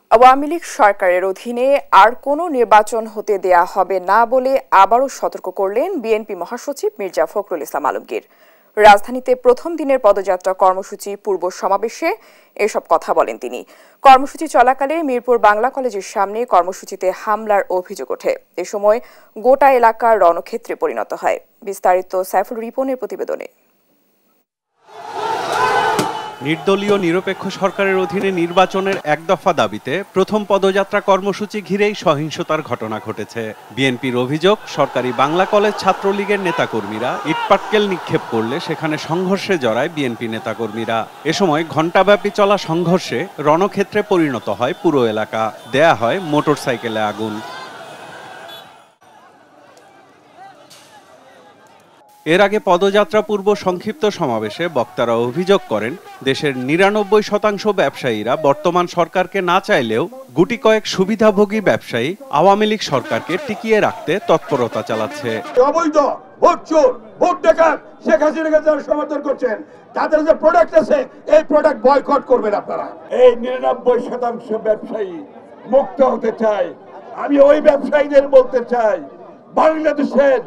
আওয়ামী লীগ সরকারের অধীনে আর কোনো নির্বাচন হতে দেয়া হবে না বলে আবারও সতর্ক করলেন বিএনপি মহাসচিব মির্জা ফখরুল ইসলাম আলমগীর। রাজধানীতে প্রথম দিনের পদযাত্রা কর্মসূচি পূর্ব সমাবেশে এসব কথা বলেন তিনি। কর্মসূচি চলাকালে মিরপুর বাংলা কলেজের সামনে কর্মসূচিতে হামলার অভিযোগ ওঠে। এ সময় গোটা এলাকা রণক্ষেত্রে পরিণত হয়। বিস্তারিত সাইফুল রিপনের প্রতিবেদনে। নির্দলীয় নিরপেক্ষ সরকারের অধীনে নির্বাচনের এক দফা দাবিতে প্রথম পদযাত্রা কর্মসূচি ঘিরেই সহিংসতার ঘটনা ঘটেছে। বিএনপির অভিযোগ, সরকারি বাংলা কলেজ ছাত্রলীগের নেতাকর্মীরা ইটপাটকেল নিক্ষেপ করলে সেখানে সংঘর্ষে জড়ায় বিএনপি নেতাকর্মীরা। এ সময় ঘণ্টাব্যাপী চলা সংঘর্ষে রণক্ষেত্রে পরিণত হয় পুরো এলাকা। দেয়া হয় মোটরসাইকেলে আগুন। এর আগে পদযাত্রা পূর্ব সংক্ষিপ্ত সমাবেশে বক্তারা অভিযোগ করেন, দেশের ৯৯% ব্যবসায়ীরা বর্তমান সরকারকে না চাইলেও গুটি কয়েক সুবিধাভোগী ব্যবসায়ী আওয়ামী লীগ সরকারকে টিকিয়ে রাখতে তৎপরতা চালাচ্ছে। অবৈধ ভোট চোর, ভোট ডাকাত শেখ হাসিনাকে যারা সমর্থন করছেন, তাদের যে প্রোডাক্ট আছে এই প্রোডাক্ট বয়কট করবেন আপনারা। এই ৯৯% ব্যবসায়ী মুক্ত হতে চায়। আমি ওই ব্যবসায়ীদের বলতে চাই, বাংলাদেশের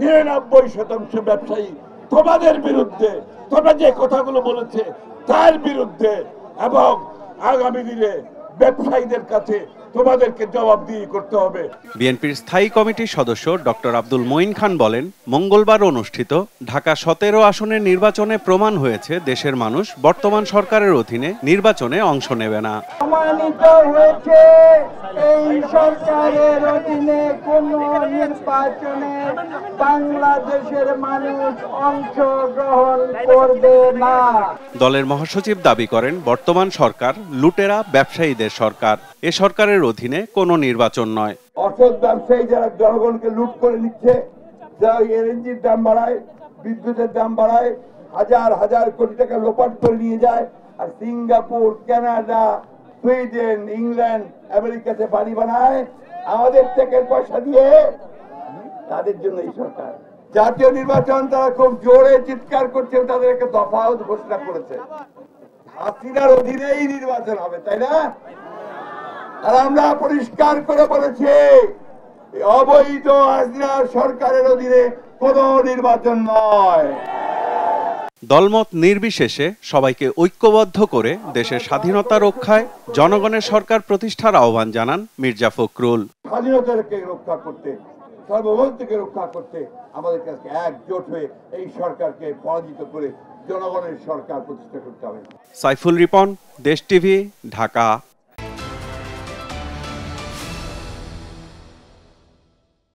৯৯% ব্যবসায়ী তোমাদের বিরুদ্ধে, তোমরা যে কথাগুলো বলেছে তার বিরুদ্ধে, এবং আগামী দিনে ব্যবসায়ীদের কাছে তোমাদেরকে জবাবদিহি করতে হবে। বিএনপির স্থায়ী কমিটির সদস্য ডক্টর আব্দুল মঈন খান বলেন, মঙ্গলবার অনুষ্ঠিত ঢাকা ১৭ আসনের নির্বাচনে প্রমাণ হয়েছে দেশের মানুষ বর্তমান সরকারের অধীনে নির্বাচনে অংশ নেবে না। প্রমাণিত হয়েছে এই সরকারের অধীনে কোনো নির্বাচনে বাংলাদেশের মানুষ অংশগ্রহণ করবে না। দলের মহাসচিব দাবি করেন, বর্তমান সরকার লুটেরা ব্যবসায়ীদের সরকার। এ সরকারের অধীনে কোনো নির্বাচন নয়। অসৎ ব্যবসায়ী যারা জনগণকে লুট করে নিচ্ছে, যারা এলএনজির দাম বাড়ায়, বিদ্যুতের দাম বাড়ায়, হাজার হাজার কোটি টাকা লোপাট করে নিয়ে যায়, আর সিঙ্গাপুর, কানাডা, সুইডেন, ইংল্যান্ড, আমেরিকাতে বাড়ি বানায় আমাদের থেকে পয়সা দিয়ে। তাদের জন্য এই সরকার। জাতীয় নির্বাচন তারা খুব জোরে চিৎকার করছে, তাদের একটা দফা ঘোষণা করেছে, হাসিনার অধীনেই নির্বাচন হবে, তাই না? আর আমরা পরিষ্কার করে বলেছি, অবৈধ হাসিনা সরকারের অধীনে কোনো নির্বাচন নয়। দলমত নির্বিশেষে সবাইকে ঐক্যবদ্ধ করে দেশের স্বাধীনতা রক্ষায় জনগণের সরকার প্রতিষ্ঠার আহ্বান জানান মির্জা ফখরুল। স্বাধীনতাকে রক্ষা করতে, সার্বভৌমত্বকে রক্ষা করতে আমাদের কাছে একজোট হয়ে এই সরকারকে পরাজিত করে জনগণের সরকার প্রতিষ্ঠা করতে হবে। সাইফুল রিপন, দেশ টিভি, ঢাকা।